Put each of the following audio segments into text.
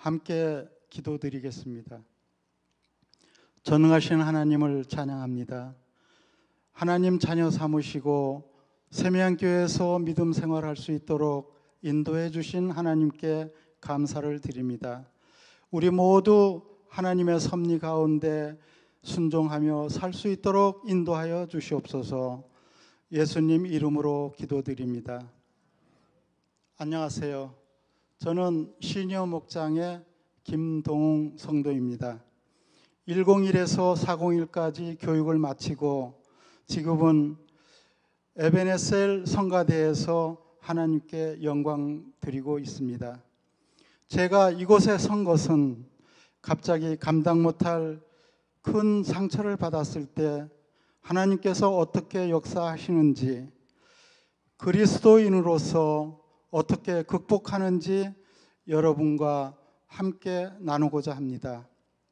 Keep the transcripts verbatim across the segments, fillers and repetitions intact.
함께 기도드리겠습니다. 전능하신 하나님을 찬양합니다. 하나님 자녀 삼으시고 세미한교회에서 믿음 생활할 수 있도록 인도해 주신 하나님께 감사를 드립니다. 우리 모두 하나님의 섭리 가운데 순종하며 살 수 있도록 인도하여 주시옵소서. 예수님 이름으로 기도드립니다. 안녕하세요. 저는 시니어 목장의 김동웅 성도입니다. 일공일에서 사공일까지 교육을 마치고 지금은 에베네셀 성가대에서 하나님께 영광 드리고 있습니다. 제가 이곳에 선 것은 갑자기 감당 못할 큰 상처를 받았을 때 하나님께서 어떻게 역사하시는지, 그리스도인으로서 어떻게 극복하는지 여러분과 함께 나누고자 합니다.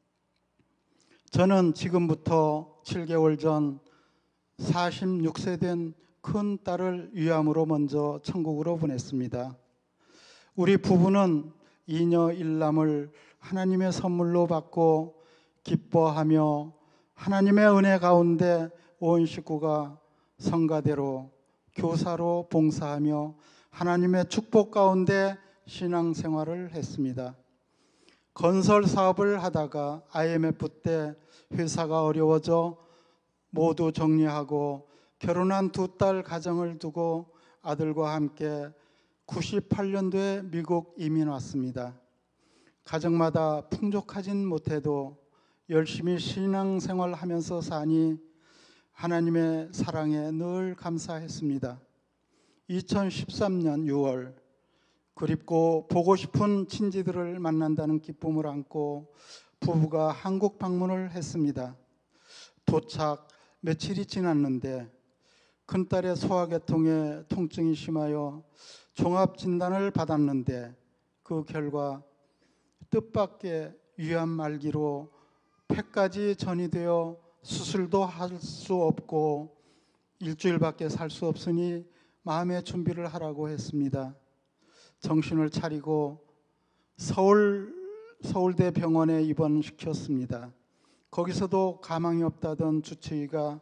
저는 지금부터 칠 개월 전 사십육 세 된 큰 딸을 위암으로 먼저 천국으로 보냈습니다. 우리 부부는 이녀 일남을 하나님의 선물로 받고 기뻐하며 하나님의 은혜 가운데 온 식구가 성가대로 교사로 봉사하며 하나님의 축복 가운데 신앙생활을 했습니다. 건설 사업을 하다가 아이엠에프 때 회사가 어려워져 모두 정리하고 결혼한 두 딸 가정을 두고 아들과 함께 구십팔 년도에 미국 이민 왔습니다. 가정마다 풍족하진 못해도 열심히 신앙생활 하면서 사니 하나님의 사랑에 늘 감사했습니다. 이천십삼 년 유월 그립고 보고 싶은 친지들을 만난다는 기쁨을 안고 부부가 한국 방문을 했습니다. 도착 며칠이 지났는데 큰딸의 소화계통에 통증이 심하여 종합진단을 받았는데 그 결과 뜻밖의 위암 말기로 폐까지 전이되어 수술도 할 수 없고 일주일밖에 살 수 없으니 마음의 준비를 하라고 했습니다. 정신을 차리고 서울, 서울대 병원에 입원시켰습니다. 거기서도 가망이 없다던 주치의가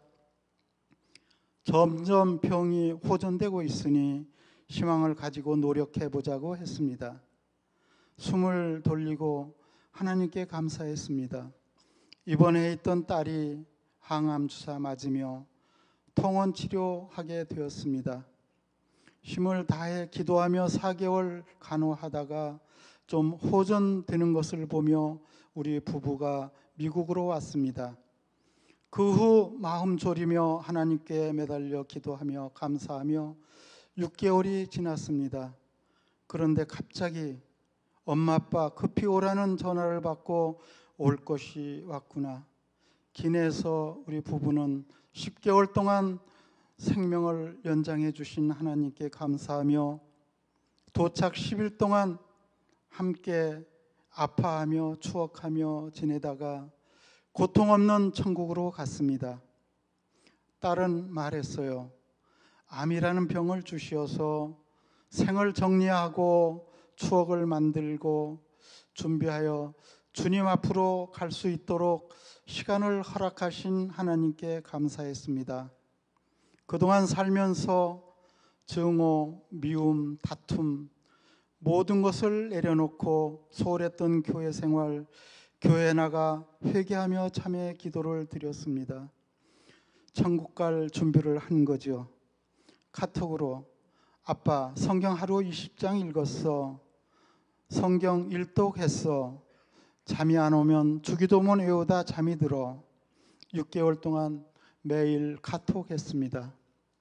점점 병이 호전되고 있으니 희망을 가지고 노력해보자고 했습니다. 숨을 돌리고 하나님께 감사했습니다. 입원해 있던 딸이 항암 주사 맞으며 통원 치료하게 되었습니다. 힘을 다해 기도하며 사 개월 간호하다가 좀 호전되는 것을 보며 우리 부부가 미국으로 왔습니다. 그 후 마음 졸이며 하나님께 매달려 기도하며 감사하며 육 개월이 지났습니다. 그런데 갑자기 엄마 아빠 급히 오라는 전화를 받고 올 것이 왔구나. 기내에서 우리 부부는 십 개월 동안 생명을 연장해 주신 하나님께 감사하며 도착 십 일 동안 함께 아파하며 추억하며 지내다가 고통 없는 천국으로 갔습니다. 딸은 말했어요. 암이라는 병을 주시어서 생을 정리하고 추억을 만들고 준비하여 주님 앞으로 갈 수 있도록 시간을 허락하신 하나님께 감사했습니다. 그동안 살면서 증오, 미움, 다툼 모든 것을 내려놓고 소홀했던 교회 생활, 교회 나가 회개하며 참회 기도를 드렸습니다. 천국 갈 준비를 한 거죠. 카톡으로 아빠 성경 하루 이십 장 읽었어. 성경 일독했어. 잠이 안 오면 주기도문 외우다 잠이 들어. 육 개월 동안 매일 카톡했습니다.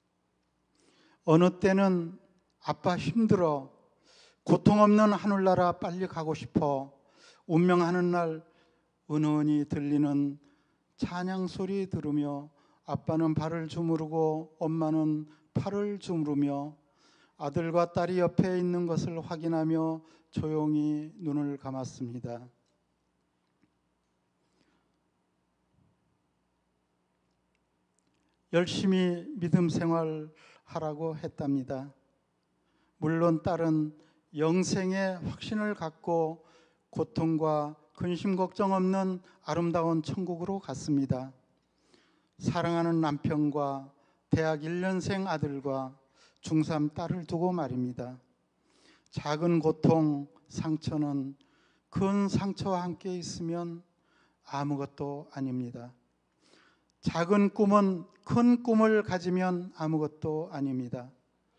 어느 때는 아빠 힘들어. 고통 없는 하늘나라 빨리 가고 싶어. 운명하는 날 은은히 들리는 찬양 소리 들으며 아빠는 발을 주무르고 엄마는 팔을 주무르며 아들과 딸이 옆에 있는 것을 확인하며 조용히 눈을 감았습니다. 열심히 믿음 생활하라고 했답니다. 물론 딸은 영생의 확신을 갖고 고통과 근심 걱정 없는 아름다운 천국으로 갔습니다. 사랑하는 남편과 대학 일 년생 아들과 중삼 딸을 두고 말입니다. 작은 고통, 상처는 큰 상처와 함께 있으면 아무것도 아닙니다. 작은 꿈은 큰 꿈을 가지면 아무것도 아닙니다.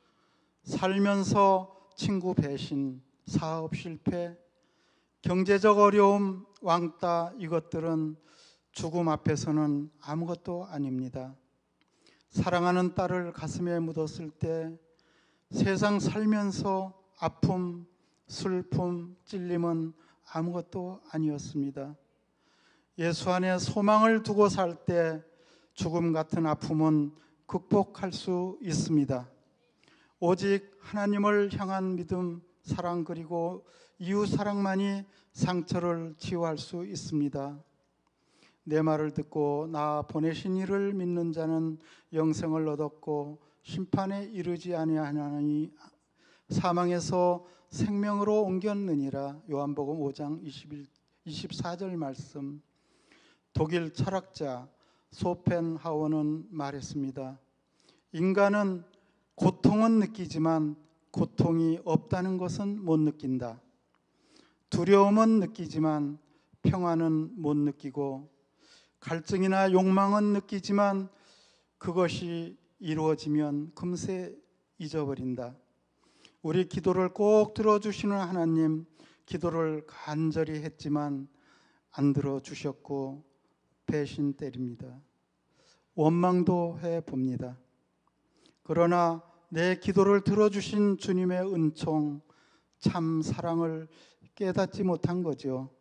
살면서 친구 배신, 사업 실패, 경제적 어려움, 왕따, 이것들은 죽음 앞에서는 아무것도 아닙니다. 사랑하는 딸을 가슴에 묻었을 때 세상 살면서 아픔, 슬픔, 찔림은 아무것도 아니었습니다. 예수 안에 소망을 두고 살 때 죽음 같은 아픔은 극복할 수 있습니다. 오직 하나님을 향한 믿음, 사랑, 그리고 이웃 사랑만이 상처를 치유할 수 있습니다. 내 말을 듣고 나 보내신 이를 믿는 자는 영생을 얻었고 심판에 이르지 아니하나니 사망에서 생명으로 옮겼느니라. 요한복음 오 장 이십일, 이십사 절 말씀. 독일 철학자 소펜하워는 말했습니다. 인간은 고통은 느끼지만 고통이 없다는 것은 못 느낀다. 두려움은 느끼지만 평안은 못 느끼고, 갈증이나 욕망은 느끼지만 그것이 이루어지면 금세 잊어버린다. 우리 기도를 꼭 들어주시는 하나님, 기도를 간절히 했지만 안 들어주셨고 배신 때립니다. 원망도 해봅니다. 그러나 내 기도를 들어주신 주님의 은총, 참 사랑을 깨닫지 못한 거죠.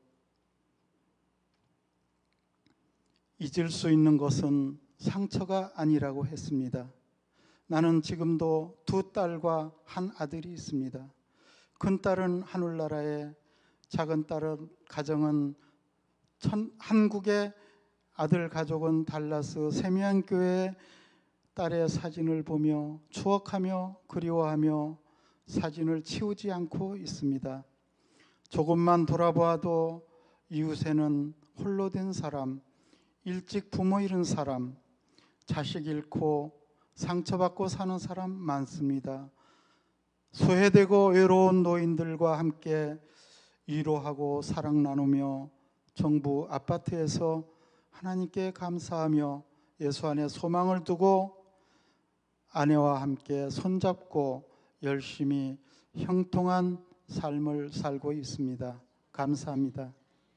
잊을 수 있는 것은 상처가 아니라고 했습니다. 나는 지금도 두 딸과 한 아들이 있습니다. 큰 딸은 하늘나라에, 작은 딸은 가정은 천, 한국의 아들 가족은 달라스 세미안교회 딸의 사진을 보며 추억하며 그리워하며 사진을 치우지 않고 있습니다. 조금만 돌아보아도 이웃에는 홀로 된 사람, 일찍 부모 잃은 사람, 자식 잃고 상처받고 사는 사람 많습니다. 소외되고 외로운 노인들과 함께 위로하고 사랑 나누며 정부 아파트에서 하나님께 감사하며 예수 안에 소망을 두고 아내와 함께 손잡고 열심히 형통한 삶을 살고 있습니다. 감사합니다.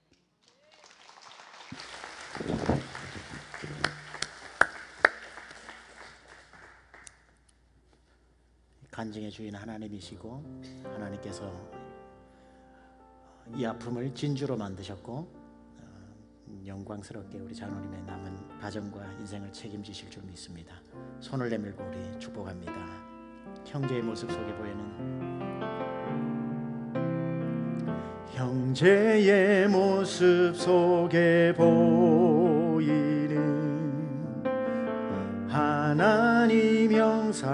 간증의 주인 하나님이시고, 하나님께서 이 아픔을 진주로 만드셨고 영광스럽게 우리 장로님의 남은 가정과 인생을 책임지실 줄 믿습니다. 손을 내밀고 우리 축복합니다. 형제의 모습 속에 보이는 형제의 모습 속에 보이는 하나님 형상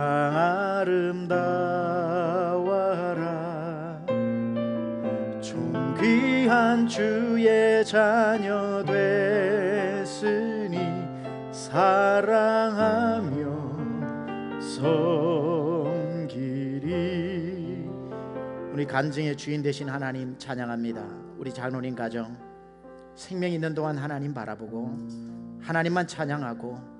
아름다워라. 존귀한 주의 자녀 됐으니 사랑하며 섬기리. 우리 간증의 주인 되신 하나님 찬양합니다. 우리 장로님 가정 생명 있는 동안 하나님 바라보고 하나님만 찬양하고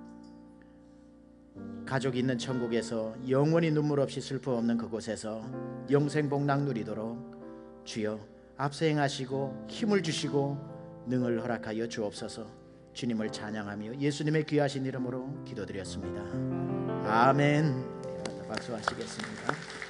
가족이 있는 천국에서 영원히 눈물 없이 슬픔 없는 그곳에서 영생 복락 누리도록 주여 앞서 행하시고 힘을 주시고 능을 허락하여 주옵소서. 주님을 찬양하며 예수님의 귀하신 이름으로 기도드렸습니다. 아멘. 박수 하시겠습니다.